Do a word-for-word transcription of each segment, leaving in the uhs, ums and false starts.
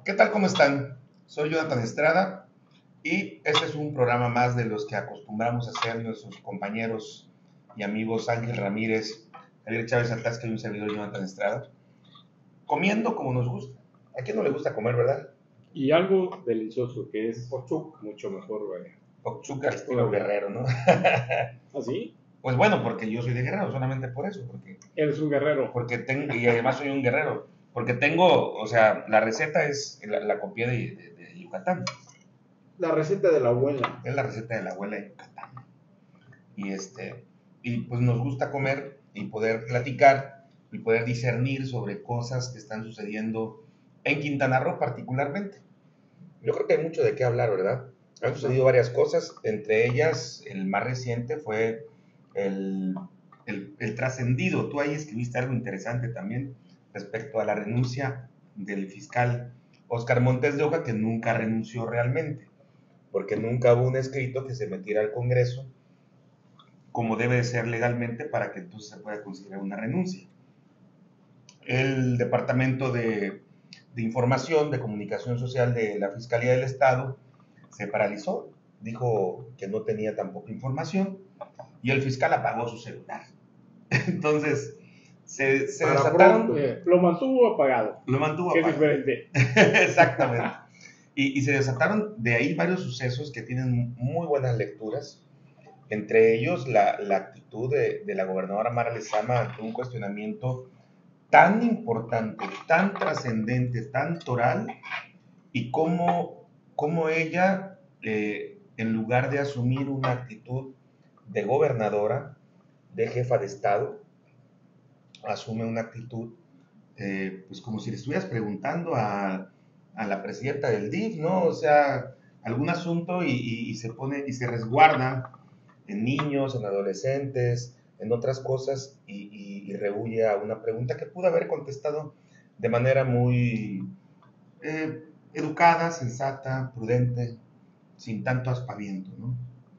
¿Qué tal? ¿Cómo están? Soy Jonathan Estrada y este es un programa más de los que acostumbramos a hacer nuestros compañeros y amigos Ángel Ramírez, Javier Chávez Atasca y un servidor Jonathan Estrada, comiendo como nos gusta. ¿A quién no le gusta comer, verdad? Y algo delicioso que es pochuc, mucho mejor, vaya. Pochuc al estilo guerrero, ¿no? ¿Ah, sí? Pues bueno, porque yo soy de Guerrero, solamente por eso, porque... Eres un guerrero. Porque tengo, y además soy un guerrero, porque tengo, o sea, la receta es, la, la copié de, de, de Yucatán. La receta de la abuela. Es la receta de la abuela de Yucatán. Y este, y pues nos gusta comer y poder platicar y poder discernir sobre cosas que están sucediendo en Quintana Roo particularmente. Yo creo que hay mucho de qué hablar, ¿verdad? Han sucedido varias cosas, entre ellas el más reciente fue el, el, el trascendido. Tú ahí escribiste algo interesante también respecto a la renuncia del fiscal Óscar Montes de Oca, que nunca renunció realmente, porque nunca hubo un escrito que se metiera al Congreso como debe de ser legalmente para que entonces se pueda considerar una renuncia. El Departamento de, de Información, de Comunicación Social de la Fiscalía del Estado se paralizó, dijo que no tenía tampoco información y el fiscal apagó su celular. Entonces, se, se desataron... Eh, lo mantuvo apagado. Lo mantuvo que apagado. Es diferente. Exactamente. Y, y se desataron de ahí varios sucesos que tienen muy buenas lecturas. Entre ellos, la, la actitud de, de la gobernadora Mara Lezama ante un cuestionamiento tan importante, tan trascendente, tan toral, y cómo, cómo ella, eh, en lugar de asumir una actitud de gobernadora, de jefa de Estado, asume una actitud, eh, pues como si le estuvieras preguntando a, a la presidenta del D I F, ¿no? O sea, algún asunto y, y, y se pone y se resguarda en niños, en adolescentes, en otras cosas, y, y, y rehuye a una pregunta que pudo haber contestado de manera muy eh, educada, sensata, prudente, sin tanto aspaviento, ¿no?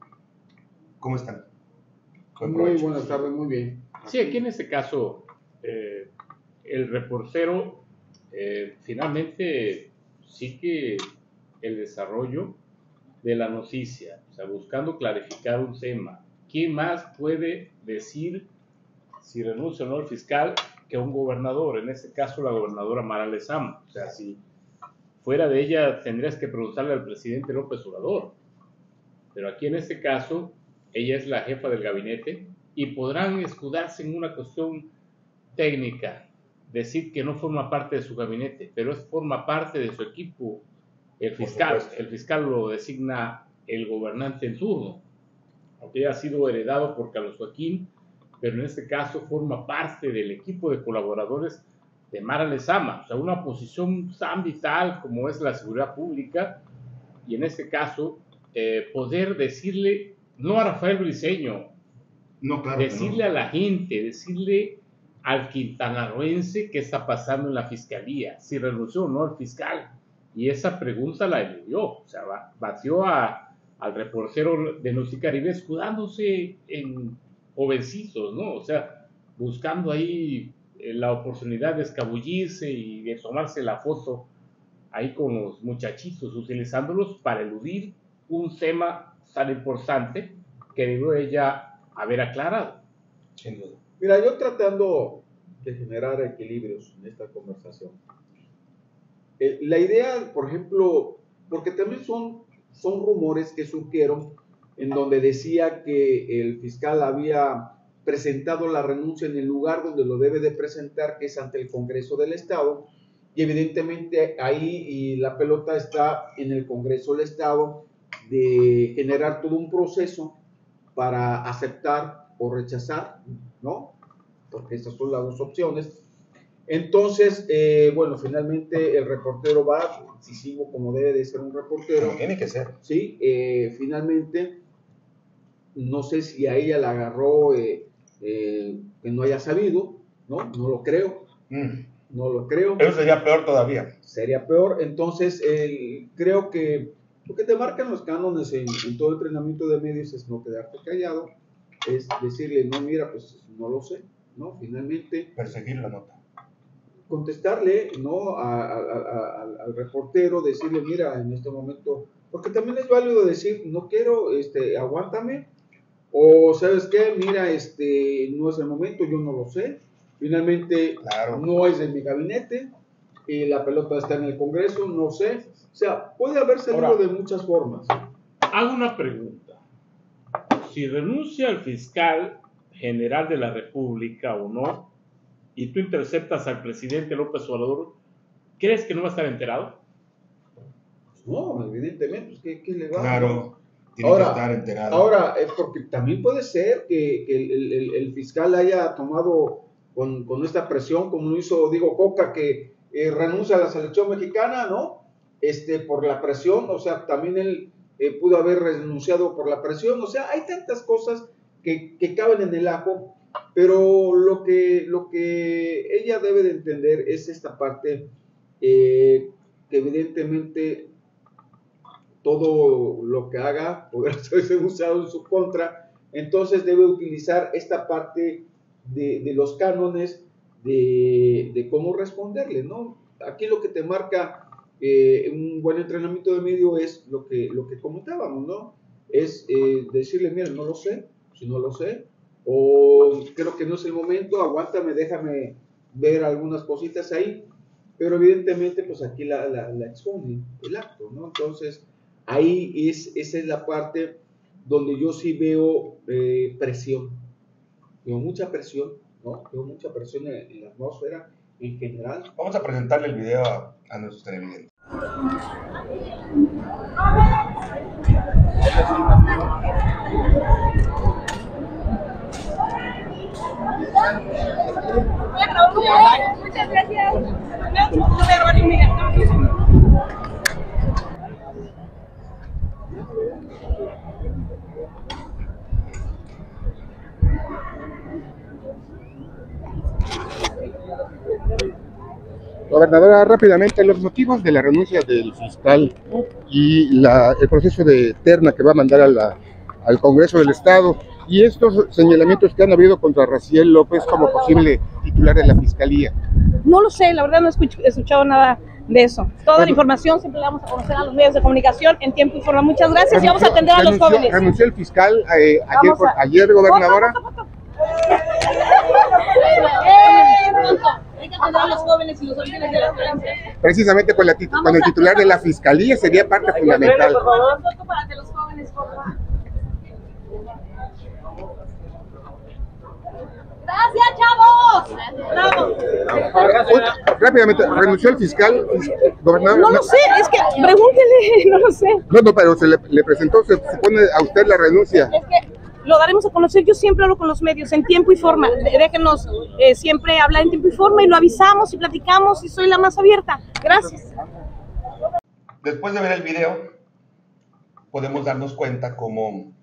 ¿Cómo están? Buen muy buenas tardes, muy bien. Sí, aquí en este caso, eh, el reportero eh, finalmente sigue el desarrollo de la noticia, o sea, buscando clarificar un tema. ¿Quién más puede decir si renuncia o no el fiscal que un gobernador? En este caso, la gobernadora Mara Lezama. O sea, si fuera de ella, tendrías que preguntarle al presidente López Obrador. Pero aquí en este caso, ella es la jefa del gabinete y podrán escudarse en una cuestión técnica, decir que no forma parte de su gabinete, pero es, forma parte de su equipo. El fiscal, el fiscal lo designa el gobernante en turno, aunque ha sido heredado por Carlos Joaquín, pero en este caso forma parte del equipo de colaboradores de Mara Lezama, o sea, una posición tan vital como es la seguridad pública, y en este caso, eh, poder decirle, no a Rafael Briceño, no, claro decirle no. a la gente, decirle al quintanarroense qué está pasando en la fiscalía, si renunció o no el fiscal. Y esa pregunta la eludió, o sea, batió a, al reportero de Noticiaribe escudándose en jovencitos, ¿no? O sea, buscando ahí eh, la oportunidad de escabullirse y de tomarse la foto ahí con los muchachitos, utilizándolos para eludir un tema tan importante que debió ella haber aclarado. Sin duda. Mira, yo tratando de generar equilibrios en esta conversación. Eh, la idea, por ejemplo, porque también son, son rumores que surgieron en donde decía que el fiscal había presentado la renuncia en el lugar donde lo debe de presentar, que es ante el Congreso del Estado, y evidentemente ahí y la pelota está en el Congreso del Estado de generar todo un proceso para aceptar o rechazar, ¿no? Porque esas son las dos opciones. Entonces, eh, bueno, finalmente el reportero va, incisivo como debe de ser un reportero. Como tiene que ser. Sí, eh, finalmente, no sé si a ella la agarró eh, eh, que no haya sabido, ¿no? No lo creo. Mm. No lo creo. Eso sería peor todavía. Sería peor. Entonces, eh, creo que lo que te marcan los cánones en, en todo entrenamiento de medios es no quedarte callado, es decirle, no, mira, pues no lo sé, ¿no? Finalmente. Perseguir la nota. contestarle, ¿no? A, a, a, al reportero, decirle, mira, en este momento, porque también es válido decir, no quiero, este, aguántame, o sabes qué, mira, este, no es el momento, yo no lo sé, finalmente Claro. no es de mi gabinete, y la pelota está en el Congreso, no sé, o sea, puede haber salido Ahora, de muchas formas. Hago una pregunta. Si renuncia el fiscal general de la República o no, y tú interceptas al presidente López Obrador, ¿crees que no va a estar enterado? No, evidentemente, pues, ¿qué, qué le va a Claro, tiene ahora, que estar enterado. Ahora, es porque también puede ser que, que el, el, el, fiscal haya tomado con, con esta presión, como lo hizo Diego Coca, que eh, renuncia a la selección mexicana, ¿no? Este, por la presión, o sea, también él eh, pudo haber renunciado por la presión, o sea, hay tantas cosas que, que caben en el ajo, pero lo que, lo que ella debe de entender es esta parte eh, que evidentemente todo lo que haga podrá ser usado en su contra, entonces debe utilizar esta parte de, de los cánones de, de cómo responderle, ¿no? Aquí lo que te marca eh, un buen entrenamiento de medio es lo que, lo que comentábamos, ¿no? Es eh, decirle, mira, no lo sé, si no lo sé, o creo que no es el momento, aguántame, déjame ver algunas cositas ahí, pero evidentemente pues aquí la, la, la expone el acto, ¿no? Entonces, ahí es, esa es la parte donde yo sí veo eh, presión, veo mucha presión, ¿no? Veo mucha presión en, en la atmósfera en general. Vamos a presentarle el video a, a nuestros televidentes. Muchas gracias. Gobernadora, rápidamente, los motivos de la renuncia del fiscal y la, el proceso de terna que va a mandar a la, al Congreso del Estado y estos señalamientos que han habido contra Raciel López como posible titular de la Fiscalía. No lo sé, la verdad no he escuchado nada de eso. Toda bueno, la información siempre la vamos a conocer a los medios de comunicación en tiempo y forma. Muchas gracias renunció, y vamos a atender a los jóvenes. Renunció el fiscal eh, ayer, a... ayer, gobernadora. Foto, foto, foto. Eh, Hay que atender a los jóvenes y los orígenes de las violencias. Precisamente con, la tit con el titular de la Fiscalía sería parte fundamental. Por favor, foto para de los jóvenes, por favor. ¡Gracias, chavos! ¡Bravo! Rápidamente, renunció el fiscal, gobernador. No lo sé, es que pregúntele, no lo sé. No, no, pero se le, le presentó, se supone a usted la renuncia. Es que lo daremos a conocer, yo siempre hablo con los medios en tiempo y forma. Déjenos eh, siempre hablar en tiempo y forma y lo avisamos y platicamos y soy la más abierta. Gracias. Después de ver el video, podemos darnos cuenta cómo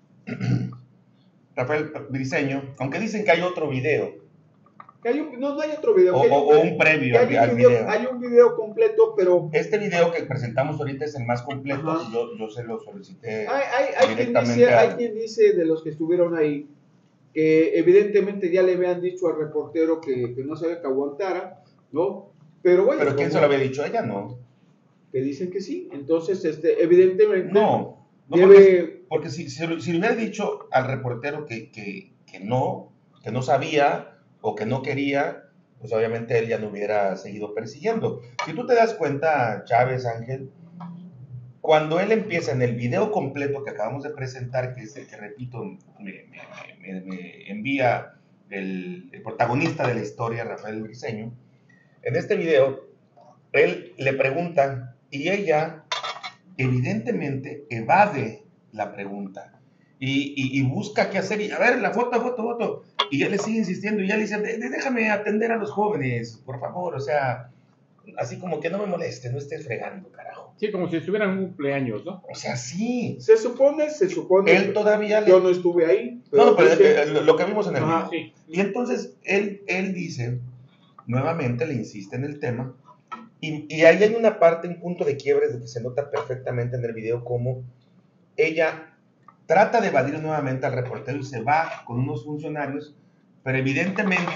Rafael Briceño, aunque dicen que hay otro video. Que hay un, no, no hay otro video. O, hay o, un, o un previo hay al un video, video. Hay un video completo, pero... Este video que presentamos ahorita es el más completo. Yo, yo se lo solicité hay, hay, hay directamente. Quien dice, al... Hay quien dice de los que estuvieron ahí que evidentemente ya le habían dicho al reportero que, que no sabía que aguantara, ¿no? Pero bueno... ¿Pero quién se lo había dicho? Ella no. Que dicen que sí. Entonces, este, evidentemente... No, no debe... porque, porque si, si, si le hubiera dicho al reportero que, que, que no, que no sabía o que no quería, pues obviamente él ya no hubiera seguido persiguiendo. Si tú te das cuenta, Chávez, Ángel, cuando él empieza en el video completo que acabamos de presentar, que es el que, repito, me, me, me, me envía el, el protagonista de la historia, Rafael Briceño, en este video, él le pregunta y ella evidentemente evade la pregunta y, y, y busca qué hacer y a ver, la foto, foto, foto. Y él le sigue insistiendo y ya le dice, déjame atender a los jóvenes, por favor, o sea, así como que no me moleste, no estés fregando, carajo. Sí, como si estuvieran un cumpleaños, ¿no? O sea, sí. Se supone, se supone. Él todavía Yo le... no estuve ahí. Pero no, no, pero dice... eh, lo que vimos en el Ajá, video. sí. Y entonces él, él dice, nuevamente le insiste en el tema, y, y ahí hay una parte, un punto de quiebre que se nota perfectamente en el video, como ella trata de evadir nuevamente al reportero y se va con unos funcionarios, pero evidentemente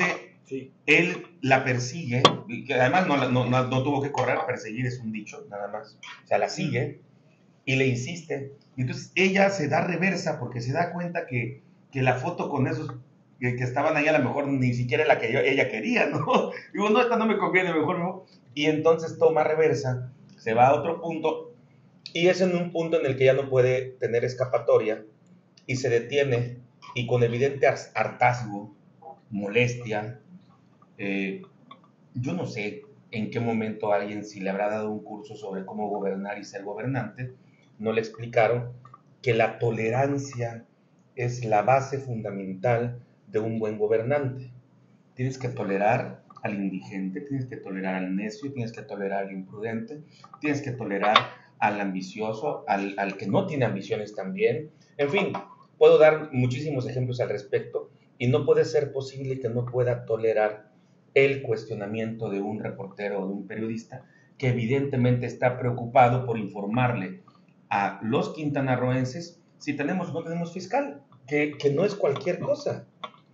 Sí. Él la persigue, que además no, no, no, no tuvo que correr, perseguir es un dicho, nada más. O sea, la sigue y le insiste. Y entonces ella se da reversa porque se da cuenta que, que la foto con esos que, que estaban ahí a lo mejor ni siquiera la que yo, ella quería, ¿no? Digo, no, esta no me conviene, mejor no. Y entonces toma reversa, se va a otro punto y es en un punto en el que ya no puede tener escapatoria y se detiene y con evidente hartazgo, molestia, eh, yo no sé en qué momento alguien, si le habrá dado un curso sobre cómo gobernar y ser gobernante, no le explicaron que la tolerancia es la base fundamental de un buen gobernante. Tienes que tolerar al indigente, tienes que tolerar al necio, tienes que tolerar al imprudente, tienes que tolerar al ambicioso, al, al que no tiene ambiciones también. En fin, puedo dar muchísimos ejemplos al respecto y no puede ser posible que no pueda tolerar el cuestionamiento de un reportero o de un periodista que evidentemente está preocupado por informarle a los quintanarroenses si tenemos o no tenemos fiscal, que, que no es cualquier cosa.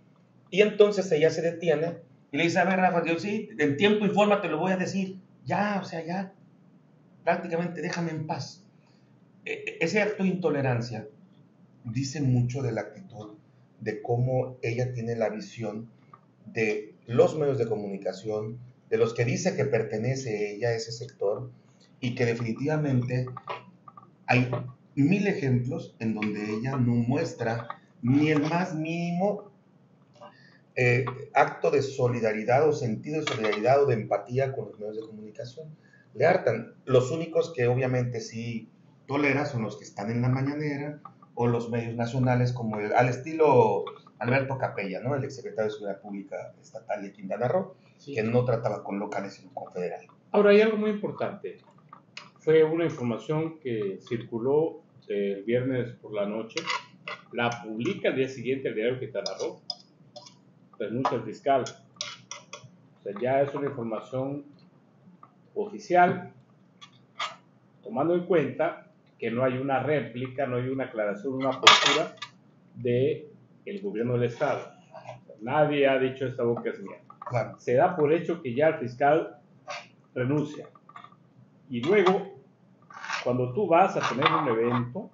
Y entonces ella se detiene y le dice, a ver, Rafa, yo sí, en tiempo y forma te lo voy a decir. Ya, o sea, ya, prácticamente déjame en paz. E- ese acto de intolerancia dice mucho de la actitud, de cómo ella tiene la visión de los medios de comunicación, de los que dice que pertenece ella a ese sector, y que definitivamente hay mil ejemplos en donde ella no muestra ni el más mínimo eh, acto de solidaridad o sentido de solidaridad o de empatía con los medios de comunicación. Le hartan. Los únicos que obviamente sí tolera son los que están en la mañanera o los medios nacionales, como el, al estilo Alberto Capella, ¿no? El exsecretario de Seguridad Pública Estatal de Quintana Roo, sí, que no trataba con locales sino con federal. Ahora, hay algo muy importante. Fue una información que circuló el viernes por la noche, la publica el día siguiente el diario Quintana Roo, renuncia el fiscal. O sea, ya es una información oficial, tomando en cuenta que no hay una réplica, no hay una aclaración, una postura del gobierno del Estado. O sea, nadie ha dicho esta boca es mía. Claro. Se da por hecho que ya el fiscal renuncia. Y luego, cuando tú vas a tener un evento,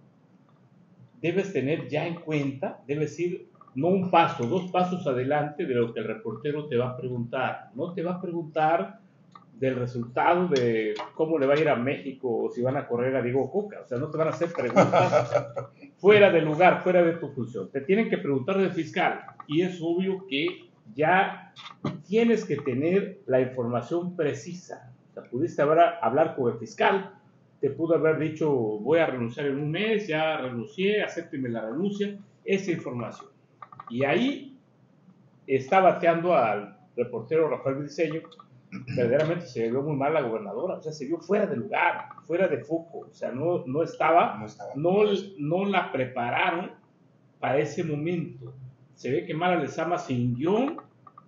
debes tener ya en cuenta, debes ir no un paso, dos pasos adelante de lo que el reportero te va a preguntar. No te va a preguntar del resultado de cómo le va a ir a México o si van a correr a Diego Coca. O sea, no te van a hacer preguntas fuera de lugar, fuera de tu función. Te tienen que preguntar del fiscal. Y es obvio que ya tienes que tener la información precisa. O sea, pudiste haber, hablar con el fiscal, te pudo haber dicho, voy a renunciar en un mes, ya renuncié, acépteme la renuncia, esa información. Y ahí está bateando al reportero Rafael Briceño. Verdaderamente se vio muy mal la gobernadora, o sea, se vio fuera de lugar, fuera de foco, o sea, no, no estaba, no, estaba. No, no la prepararon para ese momento. Se ve que Mara Lezama sin guión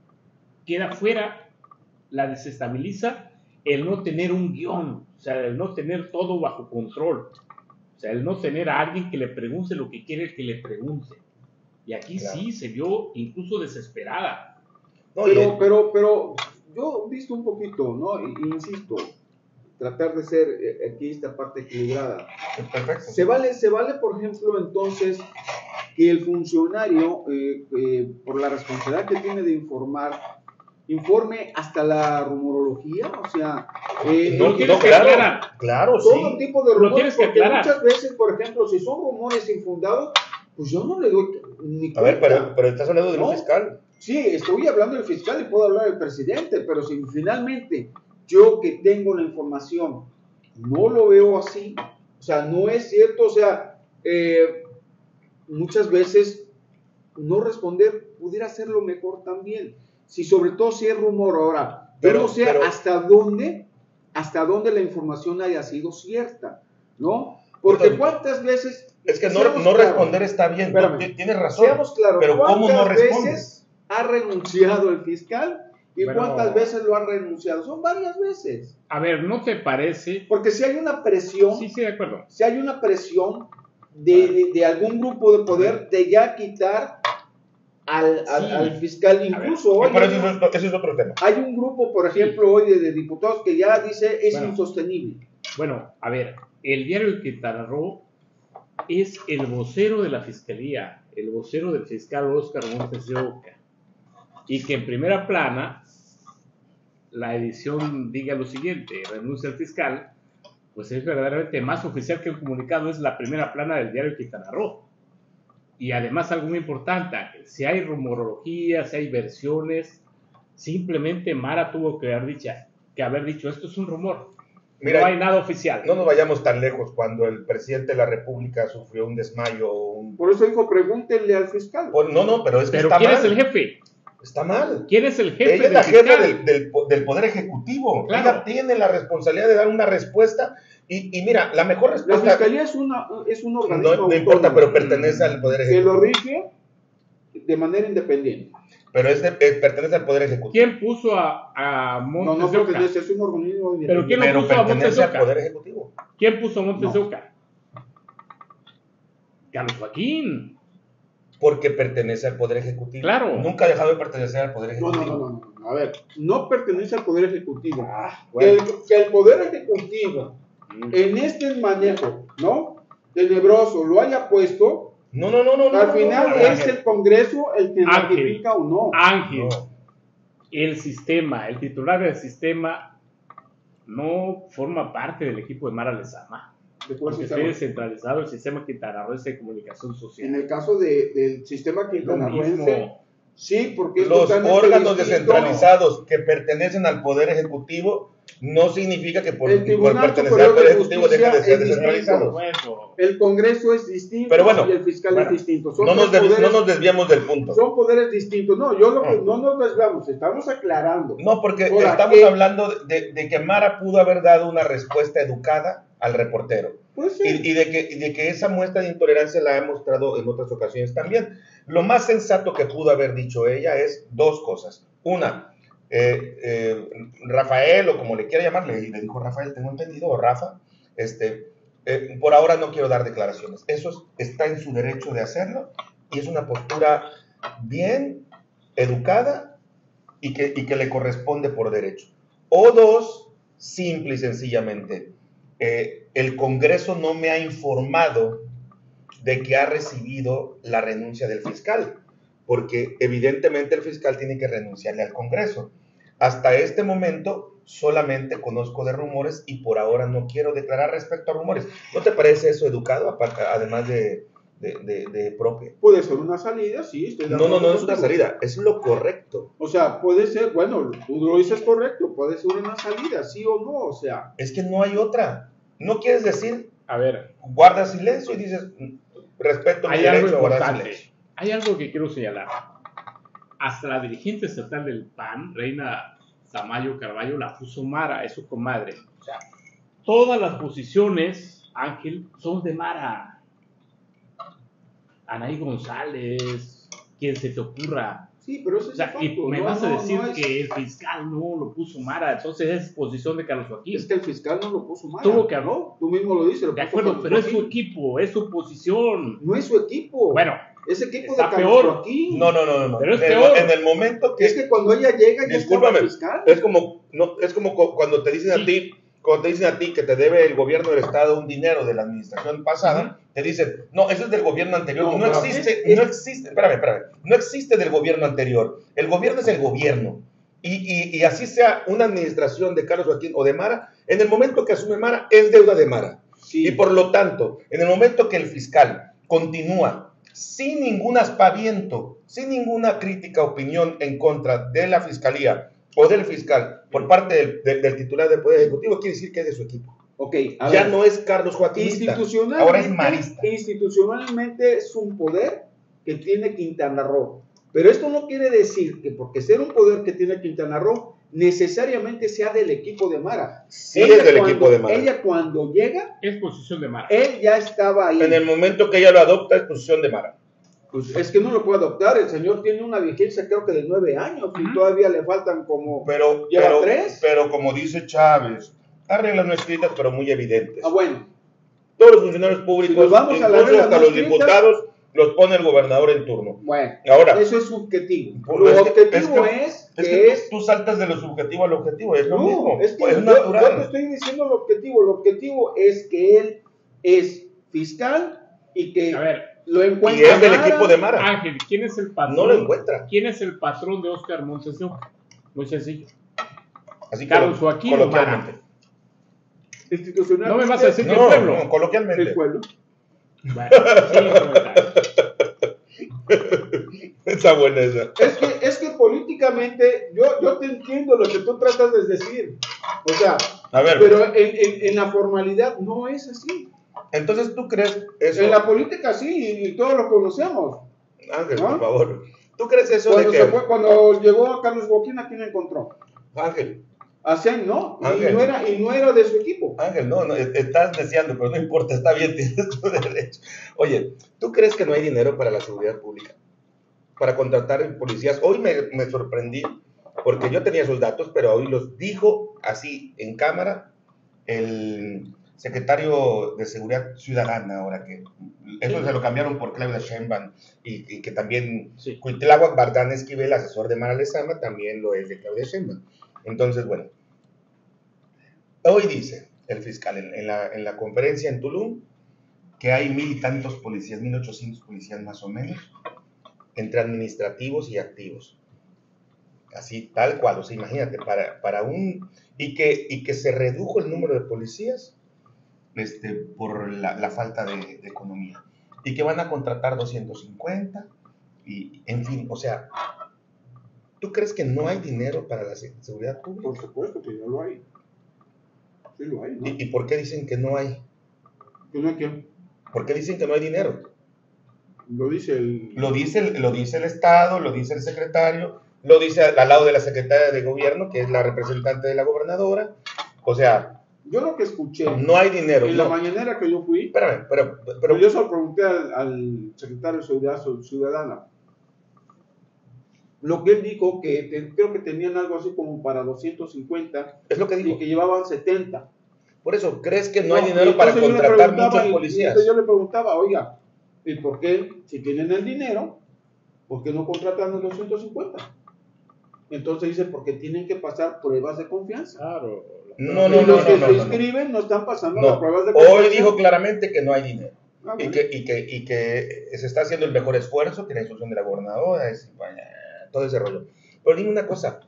queda fuera, la desestabiliza el no tener un guión, o sea, el no tener todo bajo control, o sea, el no tener a alguien que le pregunte lo que quiere que le pregunte. Y aquí claro, sí se vio incluso desesperada. No, pero, pero, pero yo he visto un poquito, ¿no? Y, y insisto, tratar de ser eh, aquí esta parte equilibrada. Perfecto. Se vale, se vale, por ejemplo, entonces, que el funcionario, eh, eh, por la responsabilidad que tiene de informar, informe hasta la rumorología, o sea, eh, no, eh, no, no, claro, claro, todo sí. tipo de rumores, que porque aclarar. Muchas veces, por ejemplo, si son rumores infundados, pues yo no le doy ni cuenta. A ver, pero, pero estás hablando de ¿No? un fiscal. Sí, estoy hablando del fiscal y puedo hablar del presidente, pero si finalmente yo que tengo la información no lo veo así, o sea, no es cierto, o sea, eh, muchas veces no responder pudiera ser lo mejor también, si sobre todo si es rumor. Ahora, yo Pero- no sé pero- hasta dónde, hasta dónde la información haya sido cierta, ¿no? Porque Pero- cuántas veces... Es que no, seamos no claros, responder está bien, Espérame. tú tienes razón. Seamos claros, pero ¿cómo no ¿cuántas respondes? veces ha renunciado el fiscal y Bueno. cuántas veces lo han renunciado? Son varias veces. A ver, ¿no te parece? Porque si hay una presión, Sí, sí, de acuerdo. si hay una presión de, de, de algún grupo de poder de ya quitar al, al, Sí. al fiscal. Incluso hoy Pero eso es, eso es otro tema. hay un grupo, por ejemplo, hoy de, de diputados que ya dice es Bueno. insostenible. Bueno, a ver, el diario de Quintana Roo es el vocero de la fiscalía, el vocero del fiscal Óscar Montes de Oca, y que en primera plana la edición diga lo siguiente: renuncia al fiscal, pues es verdaderamente más oficial que el comunicado, es la primera plana del diario de Quintana Roo. Y además algo muy importante, si hay rumorología, si hay versiones, simplemente Mara tuvo que haber dicho, que haber dicho esto es un rumor. Mira, no hay nada oficial. No nos vayamos tan lejos. Cuando el presidente de la República sufrió un desmayo, un... Por eso dijo, pregúntenle al fiscal. Oh, no, no, pero es que Pero está ¿quién mal. es el jefe? Está mal. ¿Quién es el jefe Ella es del la fiscal? jefa del, del, del Poder Ejecutivo. Claro. Ella tiene la responsabilidad de dar una respuesta. Y, y mira, la mejor La respuesta... fiscalía es, una, es un organismo No, no importa, autónomo pero pertenece al Poder que Ejecutivo. lo rige de manera independiente. Pero es de- eh, pertenece al Poder Ejecutivo. ¿Quién puso a, a No, Montes no de Oca? pertenece, es un organismo Pero ¿quién independiente. lo Pero puso a Montes pertenece de al Oca? Poder Ejecutivo. ¿Quién puso a Montes de No. Oca? Carlos Joaquín. Porque pertenece al Poder Ejecutivo. Claro. Nunca ha dejado de pertenecer al Poder No, Ejecutivo. no, no, no, no. A ver, no pertenece al Poder Ejecutivo. Ah, Que, el, bueno. que el Poder Ejecutivo, Mm. en este manejo, ¿no? Tenebroso, lo haya puesto, No, no, no, no. al no, final no, no, es Ángel. el Congreso el que Ángel. ratifica o no. Ángel, No. el sistema, el titular del sistema no forma parte del equipo de Mara Lezama. Después Porque está- esté descentralizado el sistema quintanarroense de comunicación En social. el caso de, del sistema Lo quintanarroense, mismo. sí, porque es Los totalmente órganos distinto. descentralizados que pertenecen al Poder Ejecutivo no significa que por, El por Tribunal pertenecer Superior al Poder de Ejecutivo dejen de Justicia ser es distinto. descentralizados. Bueno, El Congreso es distinto Pero bueno, y el fiscal bueno, es distinto. Son No nos, tres desvi- no poderes- nos desviamos del punto. Son poderes distintos. No, yo lo que, No. no nos desviamos, estamos aclarando. No, porque Ahora, estamos ¿qué? hablando de, de que Mara pudo haber dado una respuesta educada al reportero. Pues sí. Y, y de que, y de que esa muestra de intolerancia la ha mostrado en otras ocasiones también. Lo más sensato que pudo haber dicho ella es dos cosas. Una, eh, eh, Rafael, o como le quiera llamar, le, le dijo Rafael, tengo entendido, o Rafa, este, eh, por ahora no quiero dar declaraciones. Eso es- está en su derecho de hacerlo y es una postura bien educada y que, y que le corresponde por derecho. O dos, simple y sencillamente, eh, el Congreso no me ha informado de que ha recibido la renuncia del fiscal, porque evidentemente el fiscal tiene que renunciarle al Congreso. Hasta este momento solamente conozco de rumores y por ahora no quiero declarar respecto a rumores. ¿No te parece eso educado, aparte, además de, de, de, de propio? Puede ser una salida, sí. Estoy de No, no, acuerdo no es una contigo. salida, es lo correcto. O sea, puede ser, bueno, tú lo dices correcto, puede ser una salida, sí o no, o sea. Es que no hay otra. No quieres decir, a ver, guarda silencio y dices, respeto mi hay algo derecho a guardar importante. silencio. Hay algo que quiero señalar. Hasta la dirigente estatal del P A N, Reina Tamayo Carballo, la puso Mara, es su comadre. O sea, todas las posiciones, Ángel, son de Mara. Anaí González, quien se te ocurra. Sí, pero eso O es sea, el y facto, me no, vas a no, decir no es- que el fiscal no lo puso Mara, entonces es posición de Carlos Joaquín. Es que el fiscal no lo puso mal. Tuvo que ¿no? Tú mismo lo dices. Lo De puso acuerdo, Carlos pero es su Joaquín. equipo, es su posición. No es su equipo. Bueno, es equipo está de Carlos peor. Joaquín. No, no, no, no, no. Pero es en, el, peor. en el momento que Es que cuando ella llega ya discúlpame, estaba el fiscal. es como no, es como cu- cuando te dicen Sí. a ti, cuando te dicen a ti que te debe el gobierno del estado un dinero de la administración pasada, te dicen, "No, eso es del gobierno anterior." No, No, pero existe, es- no existe, espérame, espérame. No existe del gobierno anterior. El gobierno es el gobierno. Y, y, y así sea una administración de Carlos Joaquín o de Mara, en el momento que asume Mara es deuda de Mara. Sí. Y por lo tanto, en el momento que el fiscal continúa sin ningún aspaviento, sin ninguna crítica, opinión en contra de la fiscalía o del fiscal por parte del, del- del titular del Poder Ejecutivo, quiere decir que es de su equipo. Ok, a Ya ver. no es Carlos Joaquín, Institucionalmente, ahora es marista. institucionalmente es un poder que tiene Quintana Roo. Pero esto no quiere decir que porque ser un poder que tiene Quintana Roo, necesariamente sea del equipo de Mara. Sí Ella es del cuando- equipo de Mara. Ella cuando llega, es posición de Mara. él ya estaba ahí. En el momento que ella lo adopta es posición de Mara. Pues es que no lo puede adoptar. El señor tiene una vigencia creo que de nueve años y Ujú. todavía le faltan como... Pero, ¿Lleva pero, tres? pero como dice Chávez, hay reglas no escritas, pero muy evidentes. Ah, bueno. Todos los funcionarios públicos, Si nos vamos a las incluso reglas hasta no los escritas, diputados, los pone el gobernador en turno. Bueno, Ahora, eso es subjetivo. pues, Lo es que- objetivo es que- es es que que es... tú, tú saltas de lo subjetivo a lo objetivo, es lo No, mismo, es que es yo, natural. yo te estoy diciendo lo objetivo. Lo objetivo es que él es fiscal y que A ver, lo Y encuentra es del Mara. equipo de Mara. Ángel, ¿quién es el patrón? No lo encuentra. ¿Quién es el patrón de Oscar Montes de Oca? Muy sencillo. Así que Carlos Joaquín coloquialmente. Institucionalmente. No me vas a decir que el No, pueblo. no, coloquialmente. El pueblo. Bueno, sí, comentario. Está buena esa. Es que, es que políticamente, yo, yo te entiendo lo que tú tratas de decir. O sea, A ver, pero en, en, en la formalidad no es así. entonces tú crees eso, En la política sí, y todos lo conocemos. Ángel, ¿no? por favor. ¿Tú crees eso Cuando, de se que fue, cuando llegó a Carlos Joaquín, ¿a quién encontró? Ángel, A Zen, ¿no? Y Ángel. no, era, y no era de su equipo. Ángel, no, no, estás deseando, pero no importa, está bien, tienes tu derecho. Oye, ¿tú crees que no hay dinero para la seguridad pública? Para contratar policías. Hoy me, me sorprendí, porque yo tenía esos datos, pero hoy los dijo así en cámara el secretario de Seguridad Ciudadana, ahora que eso Sí. se lo cambiaron por Claudia Sheinbaum, y, y que también Sí. Cuitláhuac Bardán Esquivel, asesor de Mara Lezama, también lo es de Claudia Sheinbaum. Entonces, bueno, hoy dice el fiscal en, en, la, en la conferencia en Tulum que hay mil y tantos policías, mil ochocientos policías más o menos, entre administrativos y activos. Así, tal cual, o sea, imagínate, para, para un... Y que, y que se redujo el número de policías este, por la, la falta de, de economía. Y que van a contratar doscientos cincuenta, y en fin, o sea, ¿tú crees que no hay dinero para la se- seguridad Por pública? supuesto que no lo hay. Sí lo hay, ¿no? ¿Y, ¿Y por qué dicen que no hay? ¿Yo no quién? ¿Por qué dicen que no hay dinero? Lo dice el... Lo dice, el- lo dice el Estado, lo dice el secretario, lo dice al, al lado de la secretaria de gobierno, que es la representante de la gobernadora. O sea, Yo lo que escuché no hay dinero. en la No, mañanera que yo fui, espérame, pero, pero pero yo se lo pregunté al, al secretario de Seguridad Ciudadana. Lo que él dijo, que te- creo que tenían algo así como para doscientos cincuenta es lo que y digo. que llevaban setenta. Por eso, ¿crees que no hay y dinero para entonces yo le contratar preguntaba, muchos y- policías? y entonces yo le preguntaba, oiga, ¿y por qué, si tienen el dinero, por qué no contratan los doscientos cincuenta? Entonces dice, porque tienen que pasar pruebas de confianza. Claro. No, y no, los no, que no, se no, no. inscriben no están pasando las No, pruebas de confianza. hoy dijo claramente que no hay dinero. Ah, Y bueno. que, y, que, y que se está haciendo el mejor esfuerzo, que la instrucción de la gobernadora, es, vaya, todo ese rollo. Pero dime una cosa,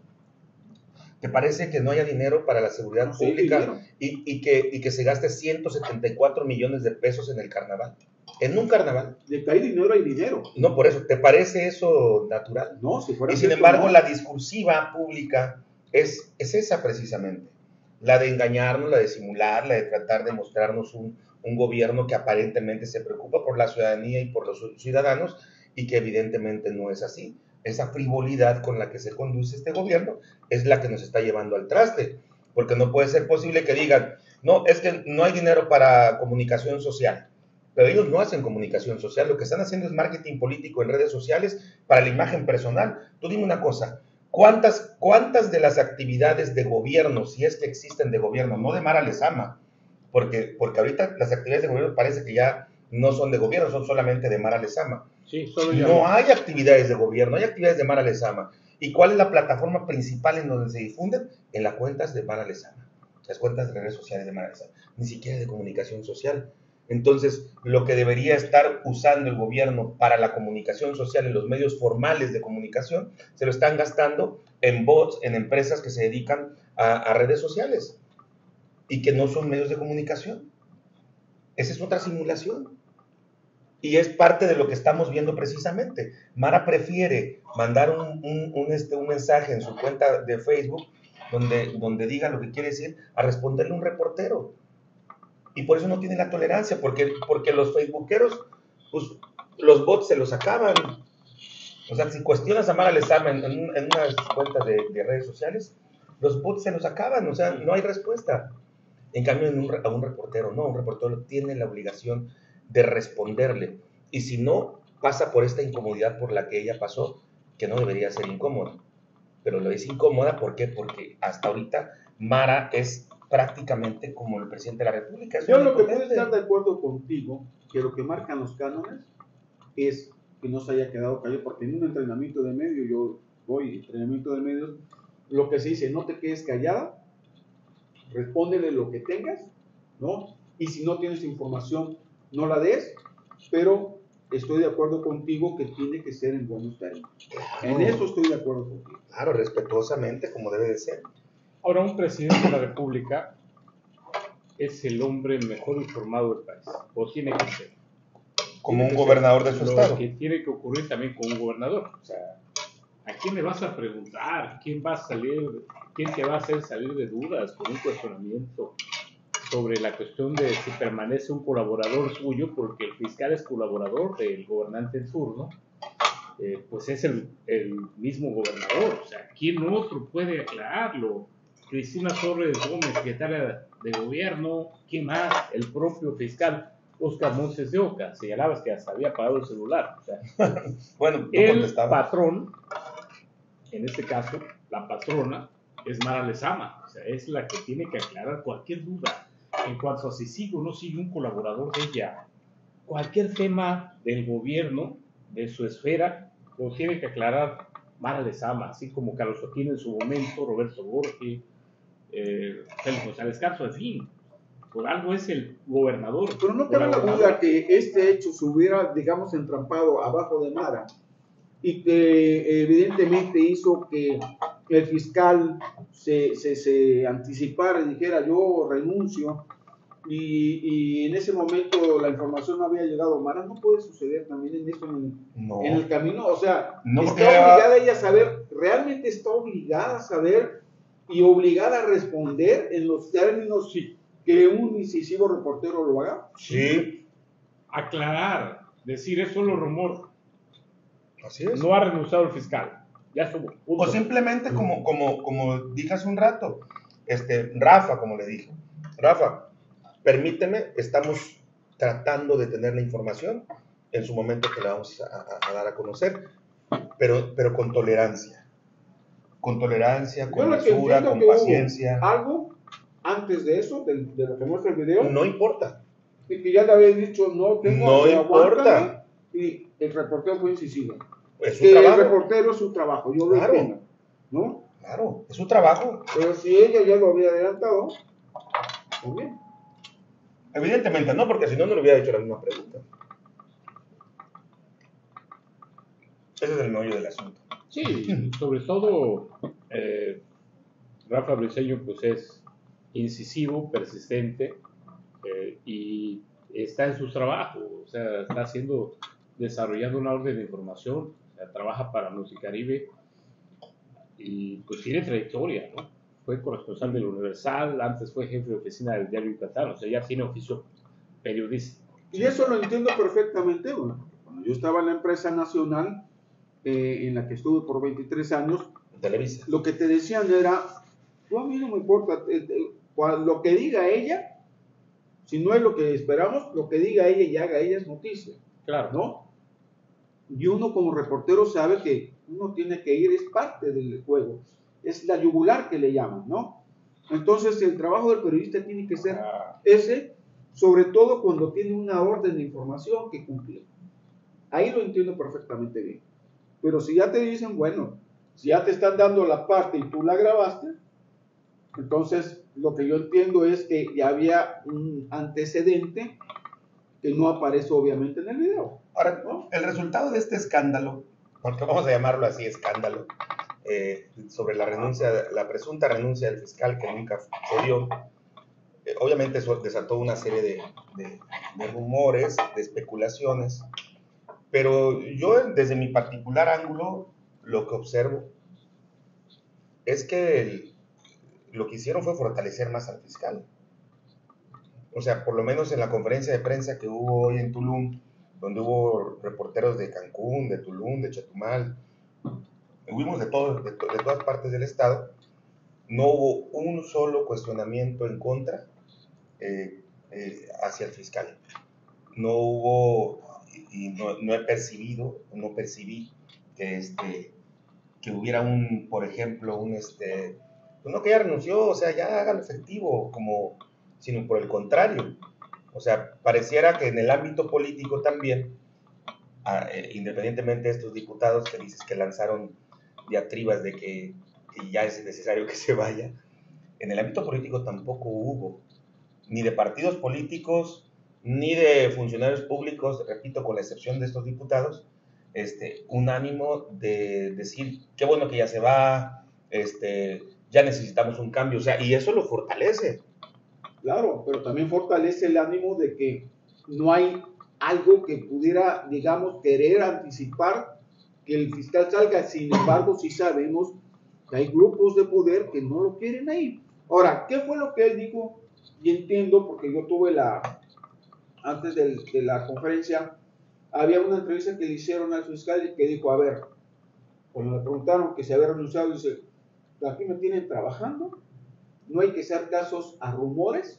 ¿te parece que no haya dinero para la seguridad Sí, pública dinero. y, y, que, y que se gaste ciento setenta y cuatro millones de pesos en el carnaval? En un carnaval. De que hay dinero, hay dinero. No, por eso, ¿te parece eso natural? No, si fuera Y sin cierto, embargo, no. la discursiva pública es, es esa precisamente, la de engañarnos, la de simular, la de tratar de mostrarnos un, un gobierno que aparentemente se preocupa por la ciudadanía y por los ciudadanos y que evidentemente no es así. Esa frivolidad con la que se conduce este gobierno es la que nos está llevando al traste, porque no puede ser posible que digan, no, es que no hay dinero para comunicación social. Pero ellos no hacen comunicación social, lo que están haciendo es marketing político en redes sociales para la imagen personal. Tú dime una cosa, ¿cuántas, cuántas de las actividades de gobierno, si es que existen de gobierno, no de Mara Lezama, porque, porque ahorita las actividades de gobierno parece que ya no son de gobierno, son solamente de Mara Lezama. Sí, solo ya. No hay actividades de gobierno, hay actividades de Mara Lezama. ¿Y cuál es la plataforma principal en donde se difunden? En las cuentas de Mara Lezama, las cuentas de redes sociales de Mara Lezama, ni siquiera de comunicación social. Entonces, lo que debería estar usando el gobierno para la comunicación social en los medios formales de comunicación, se lo están gastando en bots, en empresas que se dedican a, a redes sociales y que no son medios de comunicación. Esa es otra simulación. Y es parte de lo que estamos viendo precisamente. Mara prefiere mandar un, un, un, este, un mensaje en su cuenta de Facebook donde, donde diga lo que quiere decir a responderle a un reportero. Y por eso no tiene la tolerancia, porque, porque los facebookeros, pues, los bots se los acaban. O sea, si cuestionas a Mara Lezama en, en, en unas cuentas de, de redes sociales, los bots se los acaban, o sea, no hay respuesta. En cambio, en un, a un reportero, no, un reportero tiene la obligación de responderle. Y si no, pasa por esta incomodidad por la que ella pasó, que no debería ser incómoda. Pero lo es incómoda, ¿por qué? Porque hasta ahorita Mara es prácticamente como el presidente de la República. Es Yo un lo que puedo impotente. estar de acuerdo contigo, que lo que marcan los cánones es que no se haya quedado callado, porque en un entrenamiento de medios, yo voy, entrenamiento de medios, lo que se dice, no te quedes callada, respóndele lo que tengas, ¿no? Y si no tienes información, no la des, pero estoy de acuerdo contigo que tiene que ser en buenos términos. Claro. En eso estoy de acuerdo contigo. Claro, respetuosamente, como debe de ser. Ahora, un presidente de la República es el hombre mejor informado del país, o tiene que ser. Como Tiene un que gobernador ser de su lo estado. que tiene que ocurrir también con un gobernador. O sea, ¿a quién le vas a preguntar? ¿Quién va a salir? ¿Quién te va a hacer salir de dudas con un cuestionamiento sobre la cuestión de si permanece un colaborador suyo, porque el fiscal es colaborador del gobernante en turno? Eh, pues es el, el mismo gobernador. O sea, ¿quién otro puede aclararlo? Cristina Torres Gómez, secretaria de gobierno, ¿quién más? El propio fiscal Oscar Montes de Oca. Señalabas que hasta había apagado el celular. O sea, Bueno, tú el contestabas. patrón, en este caso, la patrona, es Mara Lezama. O sea, es la que tiene que aclarar cualquier duda en cuanto a si sigue o no sigue un colaborador de ella. Cualquier tema del gobierno, de su esfera, lo tiene que aclarar Mara Lezama, así como Carlos Joaquín en su momento, Roberto Borges, eh, Félix González Carso, en fin. Por algo es el gobernador. Pero no o la cabe la gobernadora. duda que este hecho se hubiera, digamos, entrampado abajo de Mara y que evidentemente hizo que el fiscal se, se, se anticipara y dijera yo renuncio y, y en ese momento la información no había llegado a Mara. No puede suceder también en eso, en, No. en el camino. O sea, No, está porque ella- obligada ella a saber, realmente está obligada a saber y obligada a responder en los términos que un incisivo reportero lo haga. Sí, Aclarar, decir es solo rumor. así es. No ha renunciado el fiscal. Ya estuvo. punto. O simplemente como, como, como dije hace un rato, este, Rafa, como le dijo, Rafa, permíteme, estamos tratando de tener la información, en su momento te la vamos a, a- a dar a conocer, pero, pero con tolerancia, con tolerancia, Yo con lo que mesura, entiendo con que hubo paciencia, algo antes de eso, de, de lo que muestra el video, no importa, y que ya le habían dicho no tengo, No eh, importa. aguántame, y el reportero fue incisivo. es su Que el trabajo, reportero es su trabajo, yo lo Claro. entiendo, ¿no? claro, es su trabajo, Pero si ella ya lo había adelantado, muy bien. evidentemente no, porque si no, no le hubiera hecho la misma pregunta. Ese es el meollo del asunto. Sí, sobre todo eh, Rafa Briceño pues es incisivo, persistente eh, y está en sus trabajos, o sea, está haciendo, desarrollando una orden de información, o sea, trabaja para Musicaribe y pues tiene trayectoria, ¿no? Fue corresponsal del Universal, antes fue jefe de oficina del diario Yucatán, o sea, ya tiene oficio periodístico. Y eso lo entiendo perfectamente. Bueno, cuando yo estaba en la empresa nacional, eh, en la que estuve por veintitrés años, Televisa. lo que te decían era, tú a mí no me importa, eh, eh, cual- lo que diga ella, si no es lo que esperamos, lo que diga ella y haga ella es noticia, Claro, ¿no? Y uno como reportero sabe que uno tiene que ir, es parte del juego, es la yugular que le llaman, ¿no? Entonces el trabajo del periodista tiene que ser Ah, ese, sobre todo cuando tiene una orden de información que cumplir. Ahí lo entiendo perfectamente bien. Pero si ya te dicen, bueno, si ya te están dando la parte y tú la grabaste, entonces lo que yo entiendo es que ya había un antecedente que no aparece obviamente en el video. Ahora, ¿no? el resultado de este escándalo, porque vamos a llamarlo así, escándalo, eh, sobre la renuncia, la presunta renuncia del fiscal que nunca se dio, eh, obviamente eso desató una serie de, de, de rumores, de especulaciones, pero yo desde mi particular ángulo lo que observo es que el, lo que hicieron fue fortalecer más al fiscal. O sea, por lo menos en la conferencia de prensa que hubo hoy en Tulum, donde hubo reporteros de Cancún, de Tulum, de Chetumal, huimos de, todo, de, to, de todas partes del estado, no hubo un solo cuestionamiento en contra eh, eh, hacia el fiscal. No hubo, y no, no he percibido, no percibí que, este, que hubiera un, por ejemplo, un, este, pues no que ya renunció, o sea, ya hágalo efectivo, como, sino por el contrario. O sea, pareciera que en el ámbito político también a, eh, independientemente de estos diputados que dices que lanzaron diatribas de que, que ya es necesario que se vaya, en el ámbito político tampoco hubo, ni de partidos políticos, ni de funcionarios públicos, repito, con la excepción de estos diputados, este, un ánimo de decir, qué bueno que ya se va, este, ya necesitamos un cambio, o sea, y eso lo fortalece. Claro, pero también fortalece el ánimo de que no hay algo que pudiera, digamos, querer anticipar que el fiscal salga. Sin embargo, sí sabemos que hay grupos de poder que no lo quieren ahí. Ahora, ¿qué fue lo que él dijo? Y entiendo, porque yo tuve la, antes del, de la conferencia, había una entrevista que le hicieron al fiscal y que dijo, a ver, cuando le preguntaron que se había renunciado, dice, aquí me tienen trabajando, no hay que hacer casos a rumores,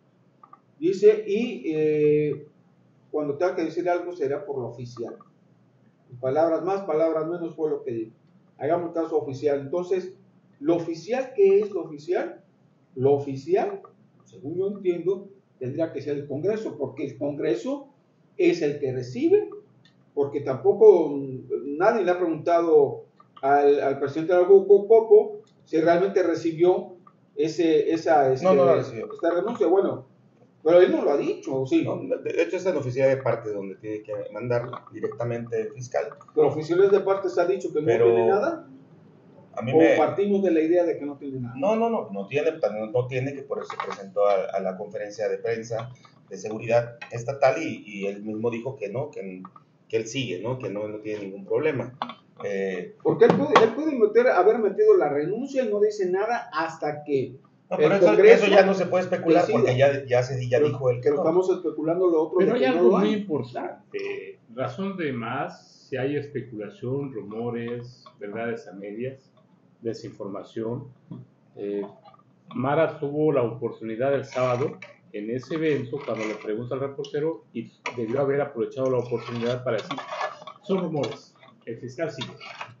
dice, y eh, cuando tenga que decir algo será por lo oficial. Palabras más, palabras menos fue lo que dijo. Hagamos caso oficial. Entonces, ¿lo oficial qué es lo oficial? Lo oficial, según yo entiendo, tendría que ser el Congreso, porque el Congreso es el que recibe, porque tampoco nadie le ha preguntado al, al presidente de la Copo si realmente recibió ese, esa, este, no, no la recibió. esta renuncia. Bueno, pero él no lo ha dicho, ¿sí? No, de hecho, es en oficina de parte donde tiene que mandarla directamente el fiscal. Pero oficiales de parte se ha dicho que no Pero tiene nada. A mí ¿O me... partimos de la idea de que no tiene nada? No, no, no, no tiene, no, no tiene, que por eso se presentó a, a la conferencia de prensa de seguridad estatal y, y él mismo dijo que no, que, que él sigue, ¿no? Que no, no tiene ningún problema. Eh, Porque él puede, él puede meter, haber metido la renuncia y no dice nada hasta que no, pero el eso, Congreso eso ya no se puede especular decida. porque ya, ya, se, ya pero, dijo él. que no. Estamos especulando lo otro. Pero hay no algo muy hay. importante. Razón de más, si hay especulación, rumores, verdades a medias, desinformación. Eh, Mara tuvo la oportunidad el sábado en ese evento cuando le pregunta al reportero y debió haber aprovechado la oportunidad para decir, son rumores, el fiscal sigue.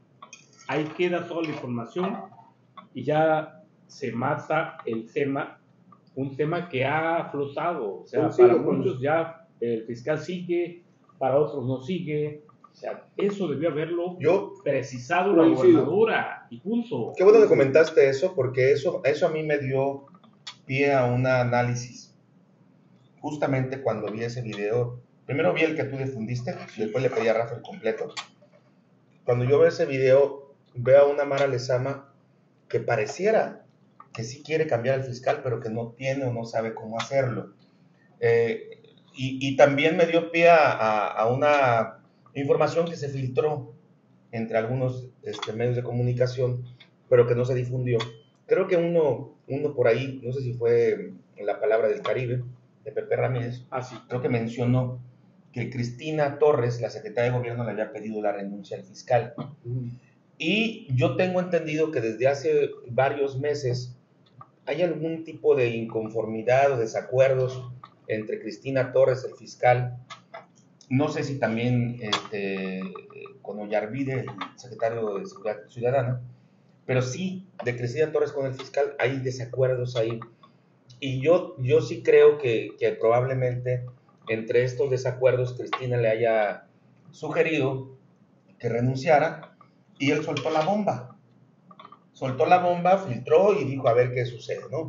Ahí queda toda la información y ya se mata el tema, un tema que ha flotado, o sea, sí, para sí, muchos ya el fiscal sigue, para otros no sigue. O sea, eso debió haberlo Yo, precisado la gobernadora y punto. Qué bueno que comentaste eso, porque eso, eso a mí me dio pie a un análisis. Justamente cuando vi ese video, primero vi el que tú difundiste, después le pedí a Rafa el completo. Cuando yo veo ese video, veo a una Mara Lezama que pareciera que sí quiere cambiar al fiscal, pero que no tiene o no sabe cómo hacerlo. Eh, y, y también me dio pie a, a, a una información que se filtró entre algunos este, medios de comunicación, pero que no se difundió. Creo que uno, uno por ahí, no sé si fue La Palabra del Caribe, de Pepe Ramírez, ah, sí. creo que mencionó que Cristina Torres, la secretaria de gobierno, le había pedido la renuncia al fiscal. Uh-huh. Y yo tengo entendido que desde hace varios meses hay algún tipo de inconformidad o desacuerdos entre Cristina Torres, el fiscal, no sé si también este, con Ollarvide, el secretario de Seguridad Ciudadana, pero sí, de Cristina Torres con el fiscal hay desacuerdos ahí. Y yo, yo sí creo que, que probablemente entre estos desacuerdos Cristina le haya sugerido que renunciara y él soltó la bomba. Soltó la bomba, filtró y dijo a ver qué sucede, ¿no?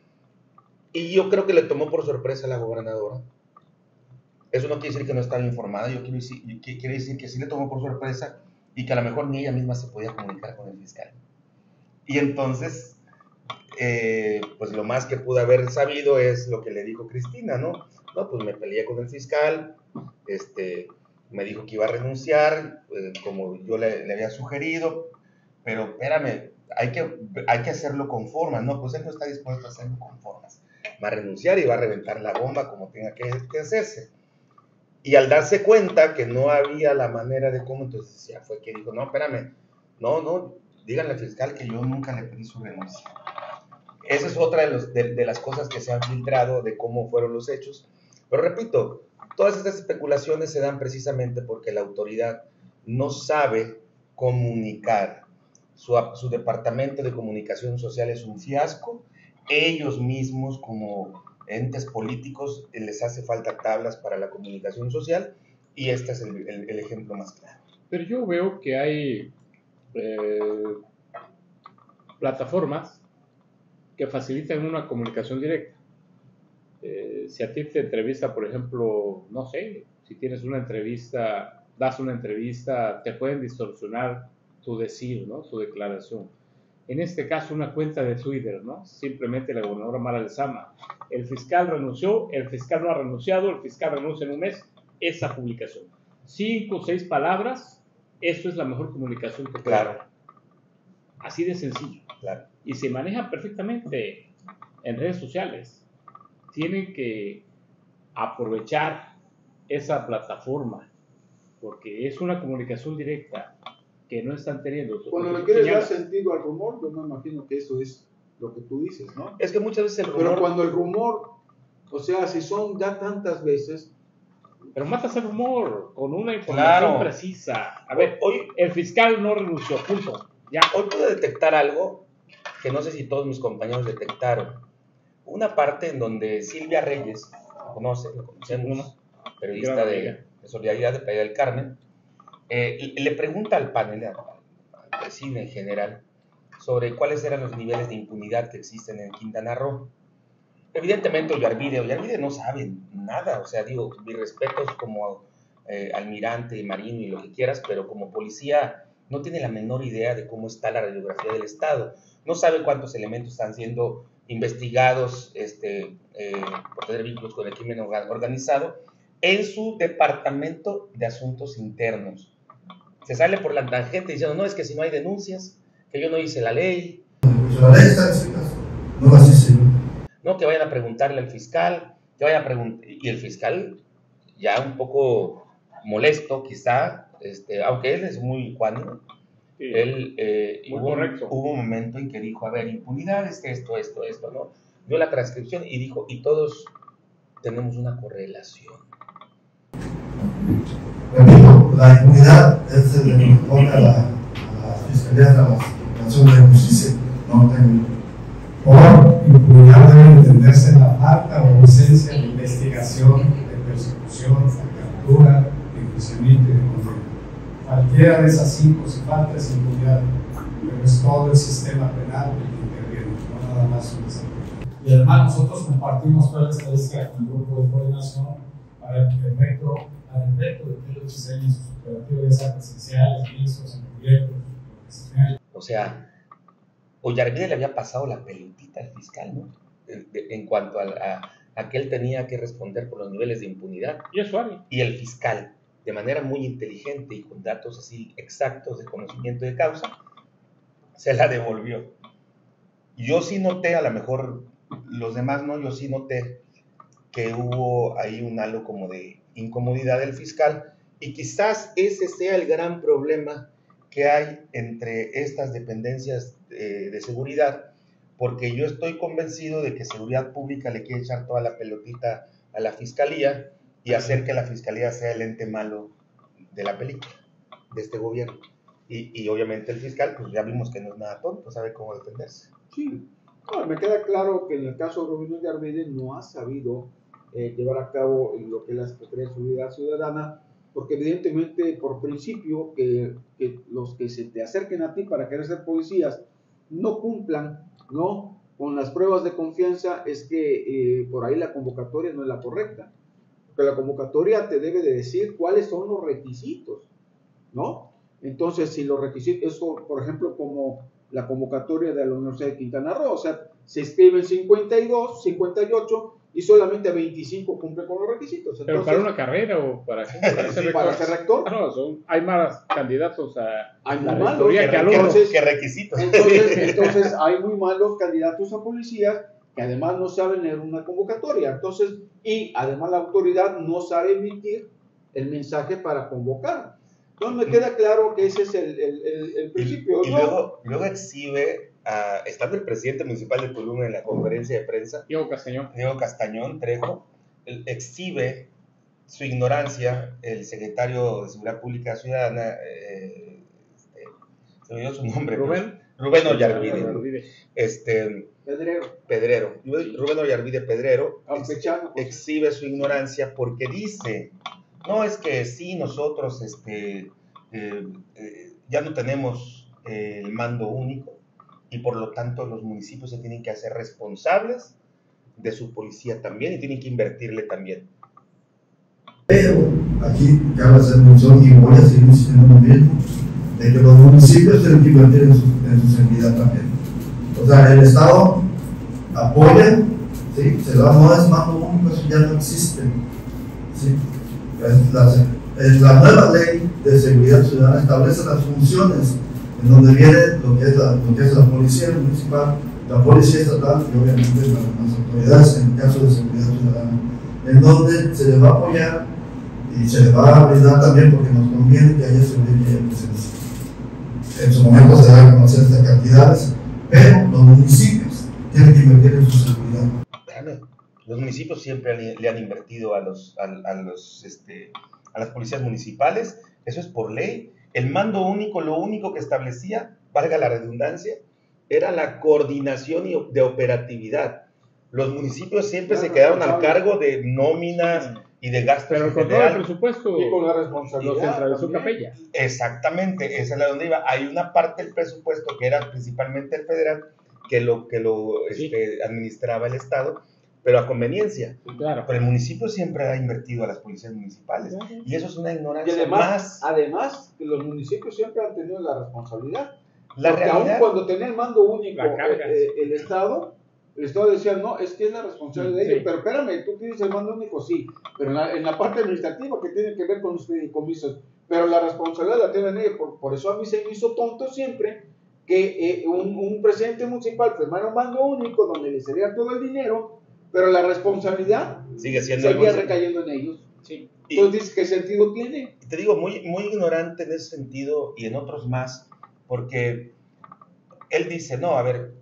Y yo creo que le tomó por sorpresa a la gobernadora. Eso no quiere decir que no estaba informada, yo quiero decir, quiere decir que sí le tomó por sorpresa y que a lo mejor ni ella misma se podía comunicar con el fiscal. Y entonces, eh, pues lo más que pudo haber sabido es lo que le dijo Cristina, ¿no? No, pues me peleé con el fiscal, este, me dijo que iba a renunciar, eh, como yo le, le había sugerido, pero espérame, hay que, hay que hacerlo con formas, ¿no? Pues él no está dispuesto a hacerlo con formas. Va a renunciar y va a reventar la bomba como tenga que, que hacerse. Y al darse cuenta que no había la manera de cómo, entonces ya fue que dijo, no, espérame, no, no, díganle al fiscal que yo nunca le pedí su renuncia. Esa es otra de, los, de, de las cosas que se han filtrado de cómo fueron los hechos. Pero repito, todas estas especulaciones se dan precisamente porque la autoridad no sabe comunicar. Su, su departamento de comunicación social es un fiasco. Ellos mismos como entes políticos les hace falta tablas para la comunicación social Y este es el, el, el ejemplo más claro. Pero yo veo que hay eh, plataformas que facilitan una comunicación directa. Eh, si a ti te entrevista, por ejemplo, no sé, si tienes una entrevista, das una entrevista, te pueden distorsionar tu decir, ¿no? Tu declaración. En este caso, una cuenta de Twitter, ¿no? Simplemente la gobernadora Mara Lezama. El fiscal renunció, el fiscal no ha renunciado, el fiscal renuncia en un mes. Esa publicación. Cinco o seis palabras, eso es la mejor comunicación que puede haber. Así de sencillo. Claro. Y se maneja perfectamente en redes sociales. Tienen que aprovechar esa plataforma, porque es una comunicación directa que no están teniendo. Cuando le quieres dar sentido al rumor, yo me imagino que eso es lo que tú dices, ¿no? Es que muchas veces el rumor... Pero cuando el rumor, o sea, si son ya tantas veces... Pero matas el rumor con una información Claro. precisa. A ver, Hoy, el fiscal no renunció, punto. Ya. hoy pude detectar algo que no sé si todos mis compañeros detectaron. Una parte en donde Silvia Reyes, lo conoce, lo conocemos, periodista de, de Solidaridad de Playa del Carmen, eh, le pregunta al panel, al, al presidente en general, sobre cuáles eran los niveles de impunidad que existen en Quintana Roo. Evidentemente Ollarvide, Ollarvide no sabe nada, o sea, digo, mis respetos como eh, almirante, marino y lo que quieras, pero como policía no tiene la menor idea de cómo está la radiografía del Estado, no sabe cuántos elementos están siendo investigados este, eh, por tener vínculos con el crimen organizado en su departamento de asuntos internos. Se sale por la tangente diciendo, no, es que si no hay denuncias, que yo no hice la ley. Pues la ley está en ese caso, no las hice yo. No, que vayan a preguntarle al fiscal, que vayan a preguntar, y el fiscal ya un poco molesto quizá, este, aunque él es muy juan, sí, él eh, muy hubo, correcto. hubo un momento en que dijo, a ver, impunidad es esto, esto, esto, ¿no? Dio la transcripción y dijo, y todos tenemos una correlación. Repito, la impunidad es el que corresponde a la, a la Fiscalía de la Administración de Justicia, no tengo. Por impunidad debe entenderse la falta o ausencia de investigación, de persecución, de captura, de enjuiciamiento y de condena. Cualquiera de esas cinco, si falta, es impunidad, pero es todo el sistema penal el que interviene, no nada más un desafío. Y además nosotros compartimos toda la estadística con el grupo de coordinación para el efecto, al efecto de que ellos diseñen sus operativos, ya sean presenciales, mixtos, encubiertos, profesionales. O sea, Ollarvide le había pasado la pelotita al fiscal, ¿no? En, en cuanto a, a, a que él tenía que responder por los niveles de impunidad. Y es suave. Y el fiscal, de manera muy inteligente y con datos así exactos de conocimiento de causa, se la devolvió. Yo sí noté, a lo mejor los demás no, yo sí noté que hubo ahí un halo como de incomodidad del fiscal, y quizás ese sea el gran problema que hay entre estas dependencias de, de seguridad, porque yo estoy convencido de que Seguridad Pública le quiere echar toda la pelotita a la Fiscalía y hacer que la Fiscalía sea el ente malo de la película, de este gobierno. Y, y obviamente el fiscal, pues ya vimos que no es nada tonto, sabe cómo defenderse. Sí, bueno, me queda claro que en el caso de Rubino Ollarvide no ha sabido eh, llevar a cabo lo que es la Secretaría de Seguridad Ciudadana, porque evidentemente por principio que, que los que se te acerquen a ti para querer ser policías no cumplan, ¿no?, con las pruebas de confianza, es que eh, por ahí la convocatoria no es la correcta, porque la convocatoria te debe de decir cuáles son los requisitos, ¿no? Entonces, si los requisitos, eso por ejemplo como la convocatoria de la Universidad de Quintana Roo, o sea, se escriben cincuenta y dos, cincuenta y ocho y solamente veinticinco cumplen con los requisitos. Entonces, ¿pero para una carrera o para qué? ¿Para ser rector? ¿Para ser rector? Ah, no, son, hay más candidatos a Hay la muy malos. rectoría que a ¿Qué, los... qué, qué requisitos? Entonces, entonces hay muy malos candidatos a policías que además no saben leer una convocatoria. Entonces, y además la autoridad no sabe emitir el mensaje para convocar. Entonces me queda claro que ese es el, el, el, el principio. Y, y luego, luego exhibe, uh, estando el presidente municipal de Tulum en la conferencia de prensa, Diego Castañón, Diego Castañón Trejo, exhibe su ignorancia, el secretario de Seguridad Pública Ciudadana, eh, este, se me dio su nombre, Rubén, pues, Rubén Ollarvide, este, Pedrero. Pedrero, Rubén Ollarvide Pedrero, Campechano, ex, exhibe su ignorancia porque dice no, es que sí, nosotros este, eh, eh, ya no tenemos eh, el mando único y por lo tanto los municipios se tienen que hacer responsables de su policía también y tienen que invertirle también. Pero aquí cabe hacer mención, y voy a seguir insistiendo lo mismo, de que los municipios tienen que invertir en su, en su seguridad también. O sea, el Estado apoya, ¿sí? Se da, no es mando único, eso ya no existe. ¿Sí? Es la, es la nueva ley de seguridad ciudadana establece las funciones en donde viene lo que es la, lo que es la policía municipal, la policía estatal y obviamente las, las autoridades en el caso de seguridad ciudadana, en donde se les va a apoyar y se les va a brindar también porque nos conviene que haya seguridad y haya presencia. En su momento se dan a conocer estas cantidades, pero los municipios tienen que invertir en su seguridad. Los municipios siempre le, le han invertido a, los, a, a, los, este, a las policías municipales, eso es por ley. El mando único, lo único que establecía, valga la redundancia, era la coordinación de operatividad. Los municipios siempre se quedaron al cargo de nóminas y de gastos. Pero con todo el presupuesto y con la responsabilidad lo centralizó Capella. Exactamente, esa es la donde iba. Hay una parte del presupuesto que era principalmente el federal, que lo, que lo Sí. este, administraba el Estado, pero a conveniencia. Sí, claro. Pero el municipio siempre ha invertido a las policías municipales. Claro. Y eso es una Y ignorancia además, más. además, que los municipios siempre han tenido la responsabilidad. La Porque realidad. aun cuando tenía el mando único La carga. eh, eh, el Estado, el Estado decía, no, es que es la responsabilidad de Sí. ellos, pero espérame, tú tienes el mando único, sí, pero en la, en la parte administrativa que tiene que ver con los fideicomisos, pero la responsabilidad la tienen ellos, por, por eso a mí se me hizo tonto siempre que eh, un, un presidente municipal firmara un mando único donde le sería todo el dinero, pero la responsabilidad Sigue siendo el seguía municipio. recayendo en ellos. Sí. Y- Entonces, dices, ¿qué sentido tiene? te digo, muy, muy ignorante en ese sentido y en otros más, porque él dice, no, a ver,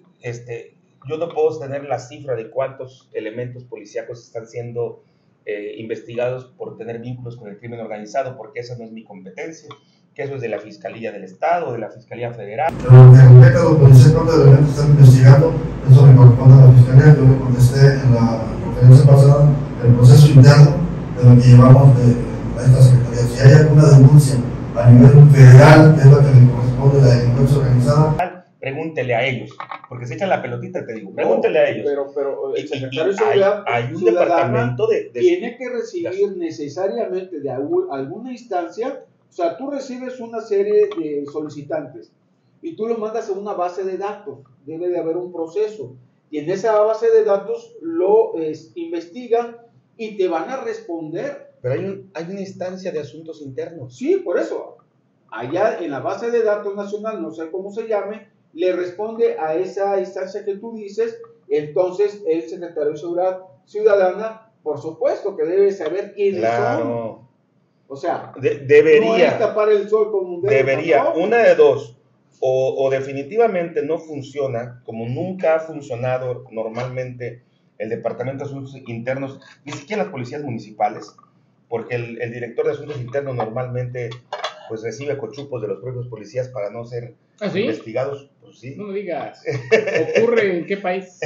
este, yo no puedo tener la cifra de cuántos elementos policíacos están siendo eh, investigados por tener vínculos con el crimen organizado, porque esa no es mi competencia, que eso es de la Fiscalía del Estado, de la Fiscalía Federal. Pero en respecto a los policías cuántos elementos están investigando, eso le corresponde a la Fiscalía. Yo le contesté en la conferencia pasada el proceso interno de lo que llevamos de, a esta Secretaría. Si hay alguna denuncia a nivel federal, que es la que le corresponde a la delincuencia organizada, Pregúntele a ellos, porque se echan la pelotita, te digo, pregúntele a ellos. Pero, pero Y- el y- secretario de y hay, Seguridad hay un Ciudadana departamento de, de- tiene que recibir necesariamente de algún- alguna instancia, o sea, tú recibes una serie de solicitantes y tú lo mandas a una base de datos, debe de haber un proceso, y en esa base de datos lo es, investigan y te van a responder. pero hay, un, hay una instancia de asuntos internos. Sí, por eso, allá en la base de datos nacional, no sé cómo se llame, le responde a esa instancia que tú dices, entonces el secretario de Seguridad Ciudadana, por supuesto que debe saber quiénes son. Claro, O sea, de- no debería. es tapar el sol con un dedo. Debería, tampoco. una de dos, o, o definitivamente no funciona, como nunca ha funcionado normalmente el Departamento de Asuntos Internos, ni siquiera las policías municipales, porque el, el director de Asuntos Internos normalmente pues recibe cochupos de los propios policías para no ser ¿Ah, sí? investigados, pues sí, No me digas. ¿Ocurre en qué país?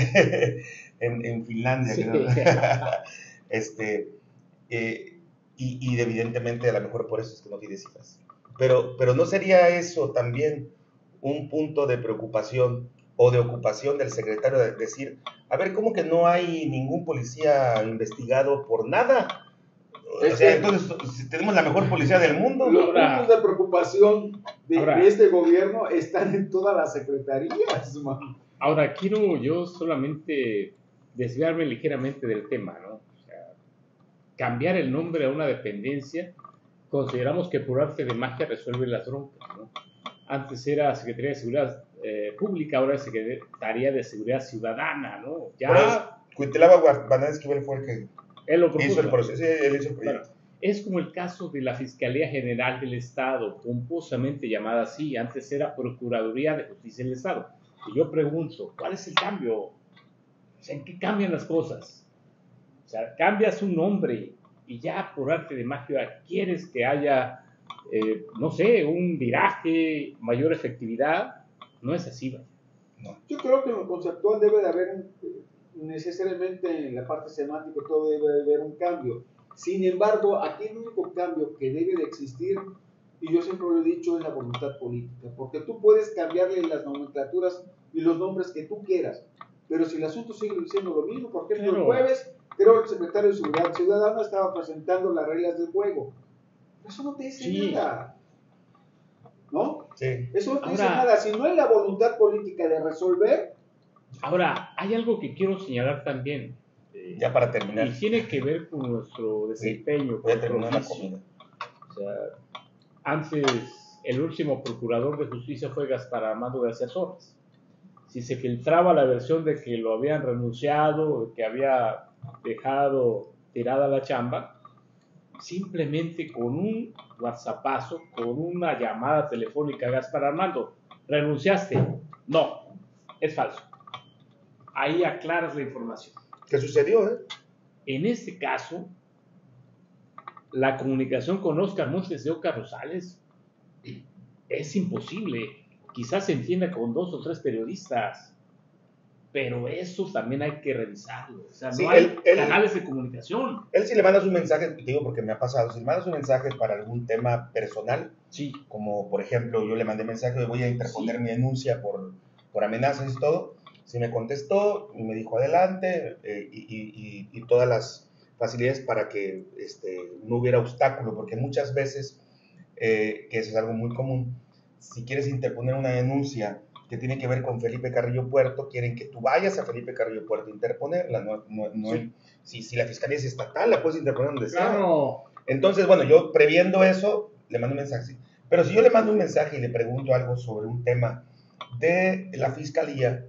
en, en Finlandia, Sí. creo. este, eh, y, y evidentemente a lo mejor por eso es que no tiene cifras. Pero, pero ¿no sería eso también un punto de preocupación o de ocupación del secretario de decir, a ver, ¿cómo que no hay ningún policía investigado por nada? O Es sea, que- entonces, si tenemos la mejor policía del mundo. Los Ahora- puntos de preocupación de, Ahora- de este gobierno están en todas las secretarías, man. Ahora, quiero yo solamente desviarme ligeramente del tema, ¿no? O sea, cambiar el nombre a una dependencia, consideramos que por arte de magia resuelve las broncas, ¿no? Antes era Secretaría de Seguridad eh, Pública, ahora es Secretaría de Seguridad Ciudadana, ¿no? Ya Cuitlava Guarbanán Esquivel fue el que él lo hizo propuso. el proceso. Sí, él hizo el Bueno, proyecto. es como el caso de la Fiscalía General del Estado, pomposamente llamada así, antes era Procuraduría de Justicia del Estado. Y yo pregunto, ¿cuál es el cambio? O sea, ¿en qué cambian las cosas? O sea, cambias un nombre y ya por arte de magia quieres que haya, eh, no sé, un viraje, mayor efectividad. No es así, ¿vale? Yo creo que en lo conceptual debe de haber un, necesariamente en la parte semántica todo debe de haber un cambio. Sin embargo, aquí el único cambio que debe de existir, y yo siempre lo he dicho, es la voluntad política, porque tú puedes cambiarle las nomenclaturas y los nombres que tú quieras, pero si el asunto sigue diciendo lo mismo, por ejemplo, Claro. el jueves, creo que el secretario de Seguridad Ciudadana estaba presentando las reglas del juego. Eso no te dice Sí. nada, ¿no? Sí. Eso no te dice Ahora- nada. Si no hay la voluntad política de resolver, Ahora, hay algo que quiero señalar también. eh, Ya para terminar, Y tiene que ver con nuestro desempeño. voy a con terminar la nuestro oficio. comida. O sea, antes el último procurador de justicia fue Gaspar Armando García Sordas. Si se filtraba la versión de que lo habían renunciado, de que había dejado tirada la chamba, simplemente con un whatsappazo, con una llamada telefónica, Gaspar Armando, ¿renunciaste? No, es falso. Ahí aclaras la información. ¿Qué sucedió, eh? En este caso, la comunicación con Óscar Montes de Oca Rosales es imposible. Quizás se entienda con dos o tres periodistas, pero eso también hay que revisarlo. O sea, no Sí, hay él- él- canales de comunicación. Él si le mandas un mensaje, te digo porque me ha pasado, si le mandas un mensaje para algún tema personal, Sí, como por ejemplo yo le mandé mensaje de voy a interponer Sí. mi denuncia por, por amenazas y todo, si me contestó y me dijo adelante eh, y, y- y- y todas las facilidades para que este, no hubiera obstáculo, porque muchas veces, eh, que eso es algo muy común, si quieres interponer una denuncia que tiene que ver con Felipe Carrillo Puerto, quieren que tú vayas a Felipe Carrillo Puerto a interponerla, no, no, no- Sí. si, si la fiscalía es estatal, la puedes interponer donde sea. claro. Entonces, bueno, yo previendo eso, le mando un mensaje. Sí. Pero si yo le mando un mensaje y le pregunto algo sobre un tema de la fiscalía,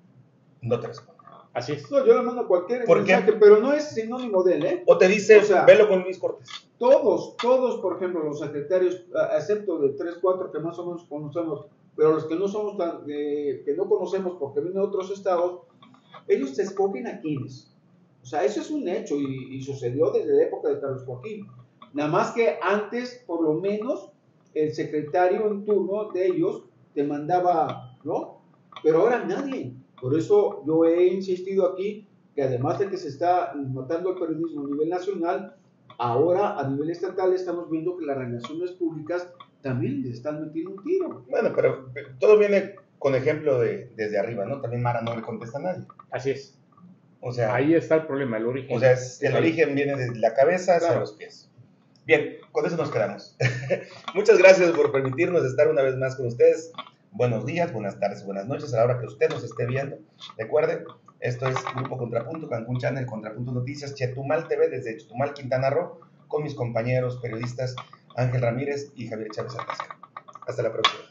no te respondo. Así es. no, yo le mando cualquier ¿Por qué? mensaje, pero no es sinónimo de él, ¿eh? O te dice, O sea, velo con Luis Cortés. Todos, todos, por ejemplo, los secretarios, a- excepto de tres, cuatro que más o menos conocemos, pero los que no somos tan, eh, que no conocemos porque vienen de otros estados, ellos se escogen a quienes. O sea, eso es un hecho y, y sucedió desde la época de Carlos Joaquín. Nada más que antes, por lo menos, el secretario en turno de ellos te mandaba, ¿no? Pero ahora nadie. Por eso yo he insistido aquí que además de que se está matando el periodismo a nivel nacional, ahora a nivel estatal estamos viendo que las relaciones públicas también le están metiendo un tiro. Bueno, pero todo viene con ejemplo de desde arriba, ¿no? También Mara no le contesta a nadie. Así es. O sea, Ahí está el problema, el origen. o sea es- el Ahí. origen viene desde la cabeza hacia Claro. los pies. Bien, con eso nos quedamos. Muchas gracias por permitirnos estar una vez más con ustedes. Buenos días, buenas tardes, buenas noches, a la hora que usted nos esté viendo. Recuerden, esto es Grupo Contrapunto, Cancún Channel, Contrapunto Noticias, Chetumal T V desde Chetumal, Quintana Roo, con mis compañeros periodistas Ángel Ramírez y Javier Chávez Atasca. Hasta la próxima.